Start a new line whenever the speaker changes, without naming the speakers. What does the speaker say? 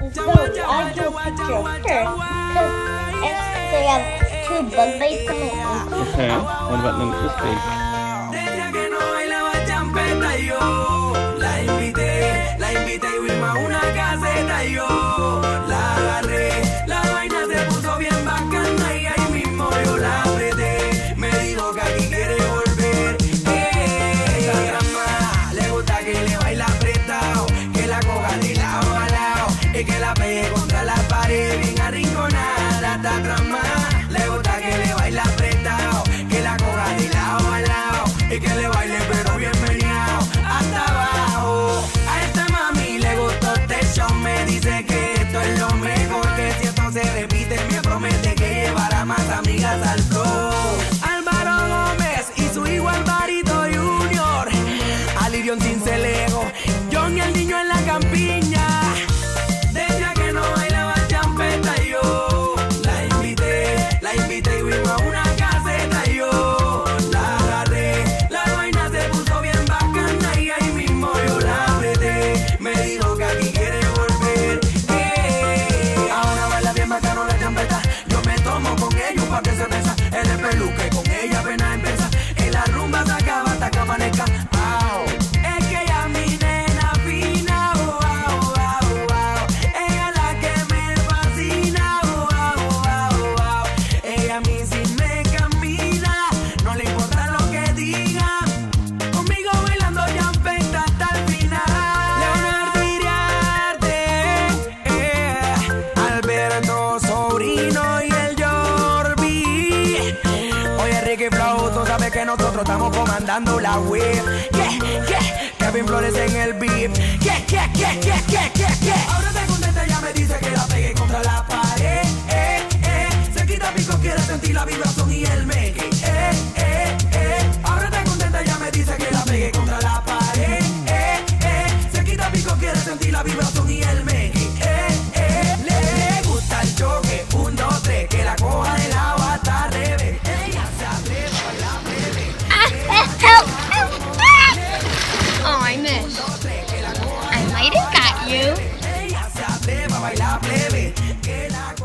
Zoe, I drew a picture of her because they have two bug bites on it.
Okay, what about this face?
Decía que no bailaba champeta y yo la invité y fuimos a una caseta y yo la agarré, la vaina se puso bien bacana y ahí mismo yo la apreté, me dijo que aquí quiere volver, esa trama, le gusta que le baila apretado, que la coja de lado a lado y que la pegue contra la pared bien arrinconada, esta trama, le gusta que le baila apretado, que la coja de lado a lado y que le baile pero bien meneado hasta abajo. A esta mami le gustó este show, me dice que esto es lo mejor, que si esto se repite me promete que llevará más amigas al flow. Álvaro Gómez y su hijo Alvarito Junior, Alivión Cincelejo, John y el niño en la campiña. Decía que no bailaba champeta y yo la invité y fuimos a una caseta y yo la agarré, la vaina se puso bien bacana y ahí mismo yo la apreté, me dijo que aquí quiere volver, ahora baila bien bacano la champeta, yo me tomo con ella un par de cerveza, el peluque con ella apenas empieza, y la rumba se acaba hasta que amanezca. Es que ella mi nena fina, ella es la que me fascina, ella a mí sí me camina, no le importa lo que digan, conmigo bailando champeta hasta el final. Leonardo Iriarte, Alberto Sobrino y el Jorbi. Oye Ricky Flow, tú sabes que nosotros estamos comandando la web. Kevin Flores en el beat. Ahora te contenta, ella me dice que la pegué contra la pared. Se quita pico, quiere sentir la vibración y el meque. Ahora te contenta, ella me dice que la pegué contra la pared. Se quita pico, quiere sentir la vibración y el meque. Le gusta el choque, 1, 2, 3, que la coja del agua hasta al revés. Ella se atreve a bailar breve.
Oh, I missed. I might have got you.
Ella se atreve a bailar breve. Que la